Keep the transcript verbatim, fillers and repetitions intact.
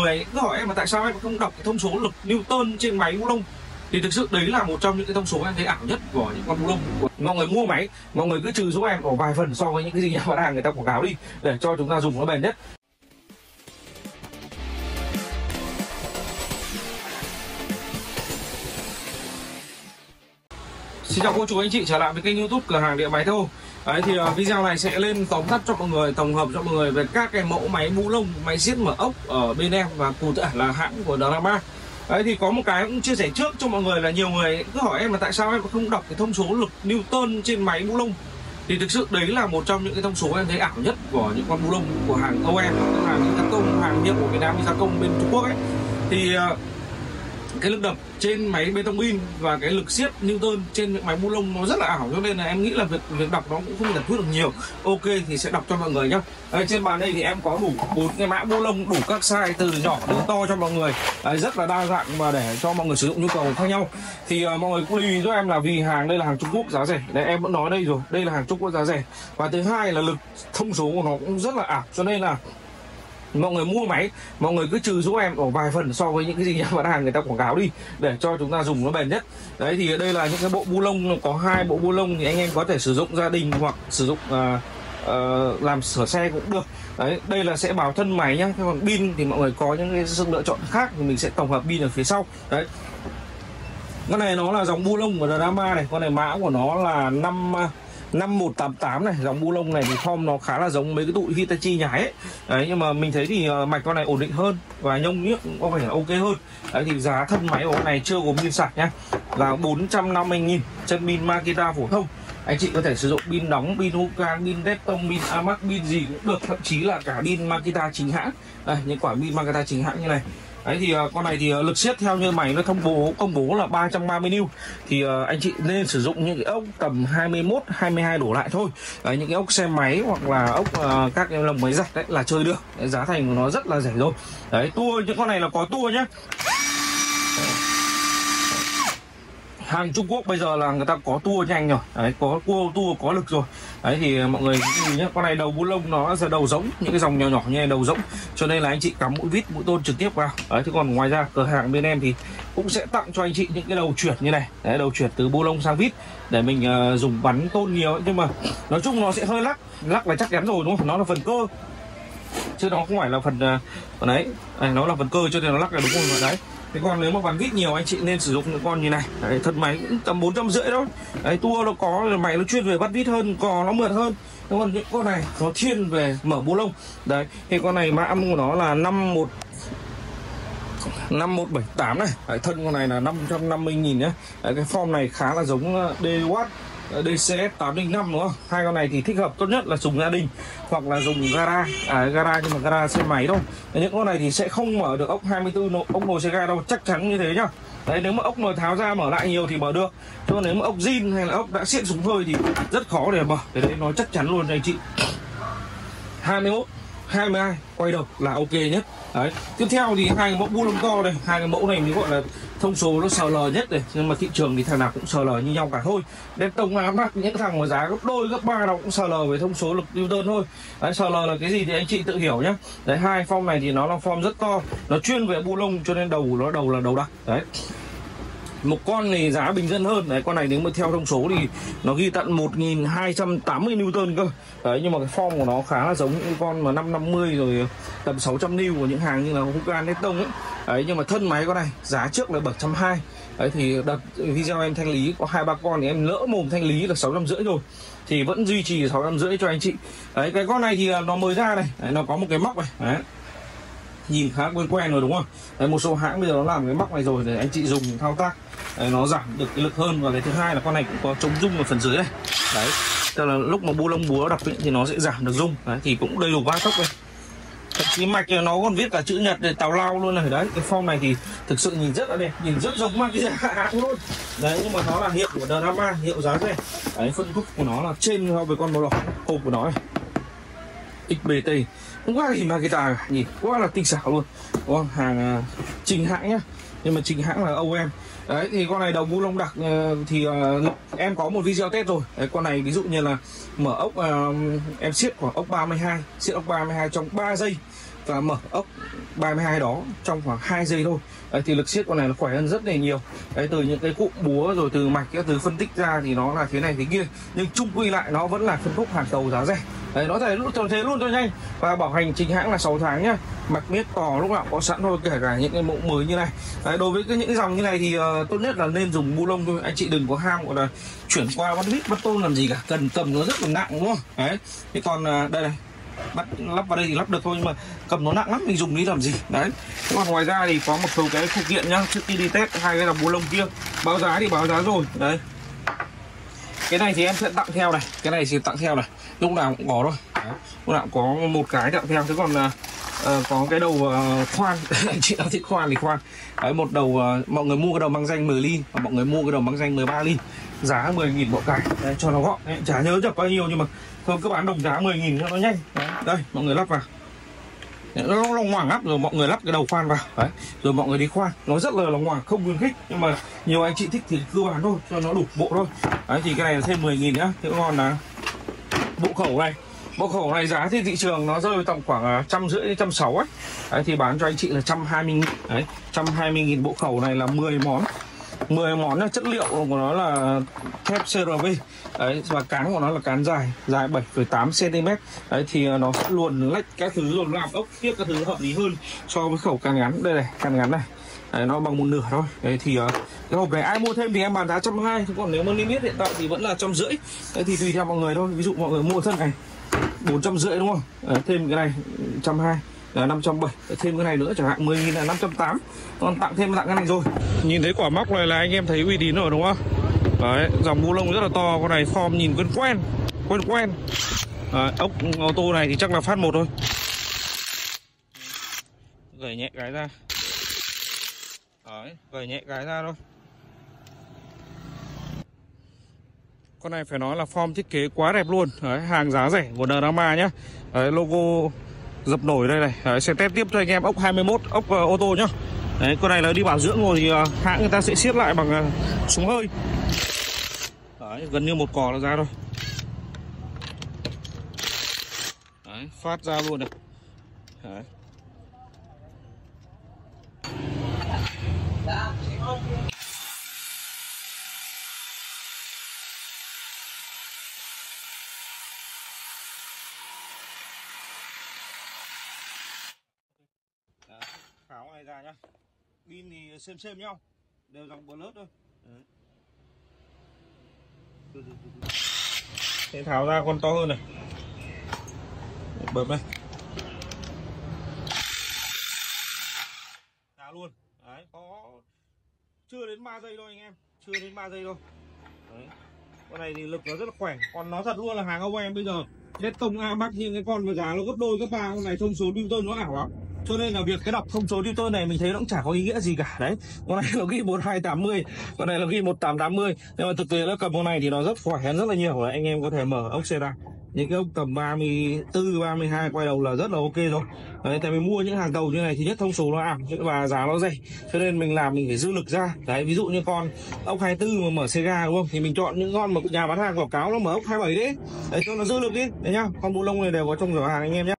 người cứ hỏi em mà tại sao em không đọc cái thông số lực Newton trên máy bu lông, thì thực sự đấy là một trong những cái thông số em thấy ảo nhất của những con bu lông. Mọi người mua máy, mọi người cứ trừ giúp em ở vài phần so với những cái gì nhà bán hàng người ta quảng cáo đi, để cho chúng ta dùng nó bền nhất. Xin chào cô chú anh chị trở lại với kênh YouTube cửa hàng điện máy Thâu. Đấy thì uh, video này sẽ lên tóm tắt cho mọi người, tổng hợp cho mọi người về các cái mẫu máy bu lông, máy siết mở ốc ở bên em và cụ thể là hãng của Drama. Đấy thì có một cái cũng chia sẻ trước cho mọi người là nhiều người cứ hỏi em là tại sao em không đọc cái thông số lực Newton trên máy bu lông, thì thực sự đấy là một trong những cái thông số em thấy ảo nhất của những con bu lông của hàng o em, hàng gia công, hàng hiệu của Việt Nam gia công bên Trung Quốc ấy. Thì uh, cái lực đập trên máy bê tông in và cái lực siết Newton trên những máy bu lông nó rất là ảo, cho nên là em nghĩ là việc việc đọc nó cũng không giải quyết được nhiều. Ok thì sẽ đọc cho mọi người nhá. Đây, trên bàn đây thì em có đủ bốn cái mã bu lông đủ các size từ nhỏ đến to cho mọi người. Đấy, rất là đa dạng và để cho mọi người sử dụng nhu cầu khác nhau. Thì uh, mọi người cũng lưu ý giúp em là vì hàng đây là hàng Trung Quốc giá rẻ. Đấy, em vẫn nói đây rồi, đây là hàng Trung Quốc giá rẻ. Và thứ hai là lực thông số của nó cũng rất là ảo, cho nên là mọi người mua máy, mọi người cứ trừ giúp em ở vài phần so với những cái gì nhà bán hàng người ta quảng cáo đi, để cho chúng ta dùng nó bền nhất. Đấy thì đây là những cái bộ bu lông, có hai bộ bu lông thì anh em có thể sử dụng gia đình hoặc sử dụng uh, uh, làm sửa xe cũng được. Đấy, đây là sẽ bảo thân máy nhá. Thế còn pin thì mọi người có những cái sự lựa chọn khác thì mình sẽ tổng hợp pin ở phía sau. Đấy, con này nó là dòng bu lông của Drama này, con này mã của nó là năm năm một tám tám này. Dòng bu lông này thì form nó khá là giống mấy cái tụi Hitachi nhái ấy. Đấy, nhưng mà mình thấy thì mạch con này ổn định hơn và nhông nhước cũng có vẻ là ok hơn. Đấy thì giá thân máy của con này chưa gồm pin sạc nhá, là bốn trăm năm mươi nghìn, chân pin Makita phổ thông. Anh chị có thể sử dụng pin đóng, pin Hukan, pin Repton, pin Amax, pin gì cũng được, thậm chí là cả pin Makita chính hãng. Đây, những quả pin Makita chính hãng như này. Đấy thì uh, con này thì uh, lực siết theo như máy nó thông bố công bố là ba trăm ba mươi niu, thì uh, anh chị nên sử dụng những cái ốc tầm hai mươi mốt, hai mươi hai đổ lại thôi. Đấy, những cái ốc xe máy hoặc là ốc uh, các cái lồng máy giặt đấy là chơi được. Đấy, giá thành của nó rất là rẻ rồi. Đấy, tua những con này là có tua nhá. Hàng Trung Quốc bây giờ là người ta có tua nhanh rồi. Đấy, có tua tua có lực rồi. Đấy thì mọi người nhìn nhé, con này đầu bu lông nó là đầu giống, những cái dòng nhỏ nhỏ như này đầu giống, cho nên là anh chị cắm mũi vít, mũi tôn trực tiếp vào. Đấy, thế còn ngoài ra cửa hàng bên em thì cũng sẽ tặng cho anh chị những cái đầu chuyển như này. Đấy, đầu chuyển từ bu lông sang vít để mình uh, dùng bắn tôn nhiều ấy. Nhưng mà nói chung nó sẽ hơi lắc, lắc là chắc chắn rồi đúng không? Nó là phần cơ chứ nó không phải là phần uh, phần đấy. Đấy, nó là phần cơ cho nên nó lắc là đúng rồi. Đấy. Thế còn nếu mà bắn vít nhiều anh chị nên sử dụng những con như này. Đấy, thân máy cũng tầm bốn trăm rưỡi thôi. Đấy, tua nó có, máy nó chuyên về bắt vít hơn, cò nó mượt hơn. Thế còn những con này nó thiên về mở bu lông. Đấy, thì con này mã của nó là năm một năm một bảy tám này. Đấy, thân con này là năm trăm năm mươi nghìn nhé. Đấy, cái form này khá là giống D-Watt đê xê ét tám không năm đúng không? Hai con này thì thích hợp tốt nhất là dùng gia đình hoặc là dùng gara, à, gara nhưng mà gara xe máy thôi. Những con này thì sẽ không mở được ốc hai mươi tư ốc nồi xe ga đâu, chắc chắn như thế nhá. Đấy, nếu mà ốc mà tháo ra mở lại nhiều thì mở được, chứ nếu mà ốc zin hay là ốc đã xiết súng hơi thì rất khó để mở. Cái đấy nói chắc chắn luôn anh chị. hai mươi mốt, hai mươi hai quay đầu là ok nhất. Đấy, tiếp theo thì hai cái mẫu bu lông to đây, hai cái mẫu này mới gọi là thông số nó sờ lờ nhất này, nhưng mà thị trường thì thằng nào cũng sờ lờ như nhau cả thôi. Đến tổng ám những cái thằng mà giá gấp đôi gấp ba nó cũng sờ lờ với thông số lực Newton thôi. Đấy, sờ lờ là cái gì thì anh chị tự hiểu nhé. Đấy, hai form này thì nó là form rất to, nó chuyên về bu lông cho nên đầu nó đầu là đầu đặc. Đấy, một con thì giá bình dân hơn. Đấy, con này nếu mà theo thông số thì nó ghi tận một nghìn hai trăm tám mươi Newton cơ. Đấy, nhưng mà cái form của nó khá là giống những con mà năm năm mươi rồi tầm sáu trăm niu của những hàng như là Hukan, Neptune ấy. Đấy, nhưng mà thân máy con này giá trước là bảy trăm hai mươi. Đấy thì đợt video em thanh lý có hai ba con thì em lỡ mồm thanh lý là sáu trăm rưỡi rồi, thì vẫn duy trì sáu trăm rưỡi cho anh chị. Đấy, cái con này thì nó mới ra này. Đấy, nó có một cái móc này. Đấy, nhìn khá quen quen rồi đúng không? Đấy, một số hãng bây giờ nó làm cái móc này rồi để anh chị dùng thao tác. Đấy, nó giảm được cái lực hơn. Và cái thứ hai là con này cũng có chống rung ở phần dưới này. Đấy, tức là lúc mà bu lông búa đập ấy, thì nó sẽ giảm được rung. Đấy, thì cũng đầy đủ ba tốc đây. Thậm chí mạch nó còn viết cả chữ nhật để tào lao luôn này. Đấy, cái form này thì thực sự nhìn rất là đẹp, nhìn rất giống Makita luôn. Đấy, nhưng mà nó là hiệu của Drama, hiệu giá rẻ. Đấy, phân khúc của nó là trên so với con màu đỏ. Hộp của nó này ích bê tê không quá gì Makita cả, nhìn quá là tinh xảo luôn đúng không? Hàng uh, chính hãng nhá, nhưng mà chính hãng là o em. Đấy thì con này đầu bu lông đặc uh, thì uh, em có một video test rồi. Đấy, con này ví dụ như là mở ốc uh, em siết khoảng ốc ba mươi hai, siết ốc ba mươi hai trong ba giây và mở ốc ba mươi hai đó trong khoảng hai giây thôi. Đấy, thì lực siết con này nó khỏe hơn rất là nhiều. Đấy, từ những cái cụm búa rồi từ mạch các thứ phân tích ra thì nó là thế này thế kia, nhưng chung quy lại nó vẫn là phân khúc hàng đầu giá rẻ. Đấy, nó thể luôn thế luôn cho nhanh, và bảo hành chính hãng là sáu tháng nhá. Mạch miết cò lúc nào có sẵn thôi, kể cả những cái mẫu mới như này. Đấy, đối với cái những cái dòng như này thì uh, tốt nhất là nên dùng bu lông thôi, anh chị đừng có ham gọi là chuyển qua bắt vít bắt tôn làm gì cả, cần cầm nó rất là nặng đúng không? Đấy, thế còn uh, đây này, bắt lắp vào đây thì lắp được thôi, nhưng mà cầm nó nặng lắm, mình dùng đi làm gì. Đấy, còn ngoài ra thì có một số cái phụ kiện nhá, trước khi đi test hai cái dòng bu lông kia báo giá thì báo giá rồi. Đấy, cái này thì em sẽ tặng theo này, cái này thì tặng theo này, lúc nào cũng có thôi. Đấy, lúc nào cũng có một cái tặng theo. Thế còn uh, uh, có cái đầu uh, khoan anh chị nào thích khoan thì khoan. Đấy, một đầu uh, mọi người mua cái đầu mang danh mười ly và mọi người mua cái đầu mang danh mười ba ly, giá mười nghìn bộ cái. Đấy, cho nó gọn. Đấy, chả nhớ được bao nhiêu nhưng mà thôi cứ bán đồng giá mười nghìn cho nó nhanh. Đấy, đây mọi người lắp vào, nó lòng ngoằng lắm, rồi mọi người lắp cái đầu khoan vào. Đấy, rồi mọi người đi khoan, nó rất là lòng ngoằng, không khuyến khích, nhưng mà nhiều anh chị thích thì cứ bán thôi, cho nó đủ bộ thôi. Đấy, thì cái này là thêm mười nghìn nhá. Thế còn là bộ khẩu này, bộ khẩu này giá thì thị trường nó rơi tầm khoảng trăm rưỡi đến trăm sáu ấy. Đấy, thì bán cho anh chị là trăm hai mươi nghìn. Đấy, trăm hai mươi nghìn bộ khẩu này là mười món. mười món là chất liệu của nó là thép xê rờ vê. Đấy, và cán của nó là cán dài, dài bảy phẩy tám xăng ti mét. Đấy, thì nó sẽ luồn lách các thứ rồi làm ốc tiếp các thứ hợp lý hơn so với khẩu cán ngắn. Đây này, cán ngắn này. Đấy, nó bằng một nửa thôi. Đấy, thì uh, cái hộp này ai mua thêm thì em bán giá trăm hai, còn nếu mà niêm yết hiện tại thì vẫn là trăm rưỡi. Đấy, thì tùy theo mọi người thôi. Ví dụ mọi người mua thân này bốn trăm rưỡi đúng không? Đấy, thêm cái này trăm hai là năm trăm bảy, thêm cái này nữa chẳng hạn mười nghìn là năm trăm tám. Còn tặng thêm tặng cái này rồi. Nhìn thấy quả móc này là anh em thấy uy tín rồi đúng không? Đấy, dòng bu lông rất là to, con này form nhìn quen quen, quen quen. Đấy, ốc ô tô này thì chắc là phát một thôi. Gẩy nhẹ cái ra. Đấy, gẩy nhẹ cái ra thôi. Con này phải nói là form thiết kế quá đẹp luôn. Đấy, hàng giá rẻ của Drama nhá. Đấy, logo dập nổi đây này. Đấy, sẽ test tiếp cho anh em ốc hai mươi mốt, ốc uh, ô tô nhá. Đấy, con này là đi bảo dưỡng rồi thì uh, hãng người ta sẽ siết lại bằng uh, súng hơi. Đấy, gần như một cò là ra thôi. Đấy, phát ra luôn này. Đấy. Kháo này ra nhá. Pin thì xem xem nhau, đều dòng bờ lớt thôi. Đấy. Thế tháo ra con to hơn này, bấm đây, ra luôn. Đấy, có chưa đến ba giây thôi anh em, chưa đến ba giây thôi. Đấy, con này thì lực nó rất là khỏe, còn nó thật luôn là hàng ông em bây giờ hết công A Max, nhưng cái con mà giá nó gấp đôi gấp ba con này, thông số Newton nó ảo lắm. Cho nên là việc cái đọc thông số Newton này mình thấy nó cũng chả có ý nghĩa gì cả. Đấy, con này nó ghi một hai tám mươi, con này nó ghi một tám tám mươi, nhưng mà thực tế nó cầm con này thì nó rất khỏe hơn rất là nhiều. Anh em có thể mở ốc xe ra những cái ốc tầm ba mươi tư, ba mươi hai quay đầu là rất là ok rồi. Đấy, tại vì mua những hàng đầu như này thì nhất thông số nó ảo và giá nó rẻ, cho nên mình làm mình phải dư lực ra. Đấy, ví dụ như con ốc hai mươi tư mà mở Sega đúng không, thì mình chọn những con mà nhà bán hàng quảng cáo nó mở ốc hai mươi bảy đấy, đấy cho nó dư lực đi. Đấy nhá, con bu lông này đều có trong giỏ hàng anh em nhé.